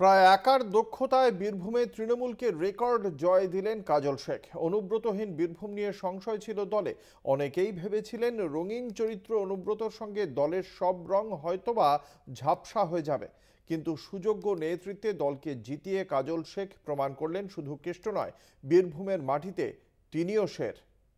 প্রায় একার দক্ষতায় বীরভূমে তৃণমূলকে রেকর্ড জয় দিলেন কাজল শেখ। অনুব্রতহীন বীরভূম নিয়ে সংশয় ছিল দলে। অনেকেই ভেবেছিলেন রঙিন চরিত্র অনুব্রতর সঙ্গে দলের সব রং হয়তোবা ঝাপসা হয়ে যাবে, কিন্তু সুযোগ্য নেতৃত্বে দলকে জিতিয়ে কাজল শেখ প্রমাণ করলেন শুধু কেষ্ট নয়, বীরভূমের মাটিতে তিনিও শের।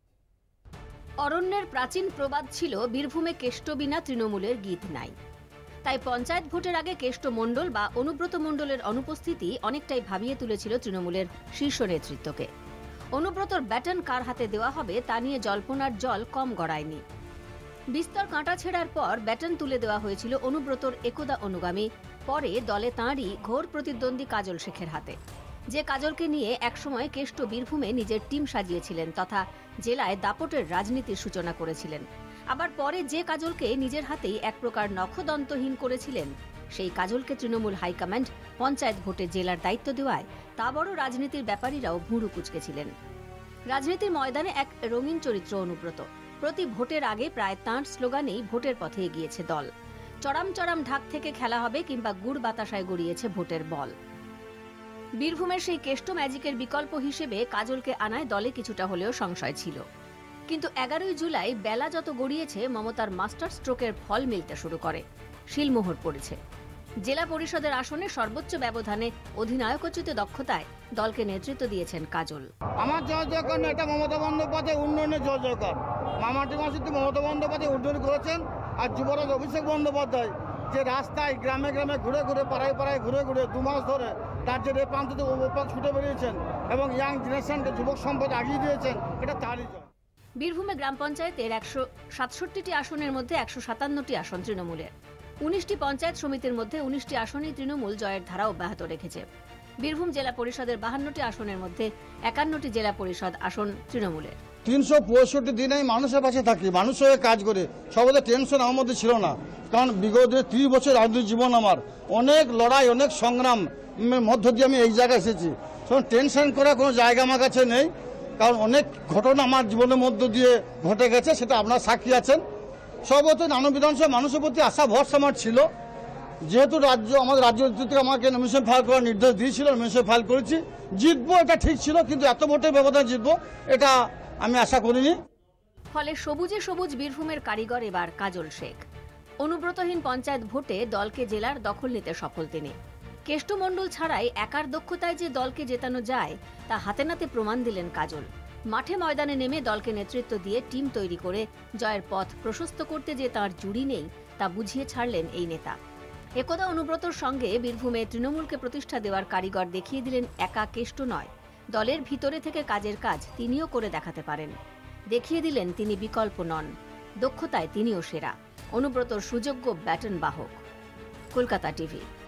অরণ্যের প্রাচীন প্রবাদ ছিল, বীরভূমে কেষ্ট বিনা তৃণমূলের গীত নাই। তাই পঞ্চায়েত ভোটের আগে কেষ্ট মণ্ডল বা অনুব্রত মণ্ডলের অনুপস্থিতি অনেকটাই ভাবিয়ে তুলেছিল তৃণমূলের শীর্ষ নেতৃত্বকে। অনুব্রতর ব্যাটন কার হাতে দেওয়া হবে তা নিয়ে জল্পনার জল কম গড়ায়নি। বিস্তর কাঁটা ছেঁড়ার পর ব্যাটন তুলে দেওয়া হয়েছিল অনুব্রতর একদা অনুগামী, পরে দলে তাঁরই ঘোর প্রতিদ্বন্দ্বী কাজল শেখের হাতে, যে কাজলকে নিয়ে একসময় কেষ্ট বীরভূমে নিজের টিম সাজিয়েছিলেন তথা জেলায় দাপটের রাজনীতির সূচনা করেছিলেন। আবার পরে যে কাজলকে নিজের হাতেই এক প্রকার নখদন্তহীন করেছিলেন, সেই কাজলকে তৃণমূল হাইকমান্ড পঞ্চায়েত ভোটে জেলার দায়িত্ব দেওয়ায় তা বড় রাজনীতির ব্যাপারীরাও ভুঁড়ু কুঁচকেছিলেন। রাজনীতির ময়দানে এক রঙিন চরিত্র অনুব্রত। প্রতি ভোটের আগে প্রায় তাঁর স্লোগানেই ভোটের পথে এগিয়েছে দল। চড়াম চড়াম ঢাক থেকে খেলা হবে কিংবা গুড় বাতাসায় গড়িয়েছে ভোটের বল। বীরভূমের সেই কেষ্ট ম্যাজিকের বিকল্প হিসেবে কাজলকে আনায় দলে কিছুটা হলেও সংশয় ছিল, কিন্তু 11ই জুলাই বেলা যত গড়িয়েছে মমতার মাস্টার স্ট্রোকের ফল মিলতে শুরু করে। শিলমোহর পড়েছে। জেলা পরিষদের আসনে সর্বোচ্চ ব্যবধানে অধিনায়কোচিত দক্ষতায় দলকে নেতৃত্ব দিয়েছেন কাজল। আমার জয় জয়কার নেতা মমতা বন্দ্যোপাধ্যায় উন্নয়নের জয় জয়কার। মামাটি মাসিতে মমতা বন্দ্যোপাধ্যায় উন্নয়ন করেছেন, আর যুবরাজ অভিষেক বন্দ্যোপাধ্যায় যে রাস্তায় গ্রামে গ্রামে ঘুরে ঘুরে পাড়ায় পাড়ায় ঘুরে ঘুরে 2 মাস ধরে রাজ্যের এই প্রান্ত থেকে ওপার ছুটে বেরিয়েছেন এবং ইয়াং জেনারেশনকে যুবক সম্পদ আগিয়ে দিয়েছেন, এটা তারই জয়। বীরভূমে গ্রাম পঞ্চায়েতের 167টি আসনের মধ্যে 157টি আসন তৃণমূলের। 19টি পঞ্চায়েত সমিতির মধ্যে 19টি আসনেই তৃণমূল জয়ের ধারা অব্যাহত রেখেছে। বীরভূম জেলা পরিষদের 52টি আসনের মধ্যে 51টি জেলা পরিষদ আসন তৃণমূলের। 365 দিনেই মানুষের পাশে থাকি, মানুষের হয়ে কাজ করে, সবাই টেনশন আমার মধ্যে ছিল না। কারণ বিগত 30 বছর রাজনৈতিক জীবন আমার অনেক লড়াই অনেক সংগ্রাম মধ্য দিয়ে আমি এই জায়গায় এসেছি। টেনশন করার কোনো জায়গা আমার কাছে নেই, কারণ অনেক ঘটনা আমার জীবনের মধ্য দিয়ে ঘটে গেছে, সেটা আপনারা সাক্ষী আছেন। সর্বত নানা বিধানসভা মানুষের প্রতি আশা ভরসা আমার ছিল। যেহেতু আমাদের রাজ্য থেকে আমাকে নমিনেশন ফাইল করার নির্দেশ দিয়েছিল, নমিনেশন ফাইল করেছি। জিতবো এটা ঠিক ছিল, কিন্তু এত ভোটের ব্যবধানে জিতবো এটা আমি আশা করিনি। ফলে সবুজে সবুজ বীরভূমের কারিগর এবার কাজল শেখ। অনুব্রতহীন পঞ্চায়েত ভোটে দলকে জেলার দখল নিতে সফল তিনি। কেষ্টমণ্ডল ছাড়াই একার দক্ষতায় যে দলকে জেতানো যায় তা হাতে নাতে প্রমাণ দিলেন কাজল। মাঠে ময়দানে নেমে দলকে নেতৃত্ব দিয়ে টিম তৈরি করে জয়ের পথ প্রশস্ত করতে যে তাঁর জুড়ি নেই তা বুঝিয়ে ছাড়লেন এই নেতা। একদা অনুব্রতর সঙ্গে বীরভূমে তৃণমূলকে প্রতিষ্ঠা দেওয়ার কারিগর দেখিয়ে দিলেন একা কেষ্ট নয়, দলের ভিতরে থেকে কাজের কাজ তিনিও করে দেখাতে পারেন। দেখিয়ে দিলেন তিনি বিকল্প নন, দক্ষতায় তিনিও সেরা। অনুব্রতর সুযোগ্য ব্যাটন বাহক। কলকাতা টিভি।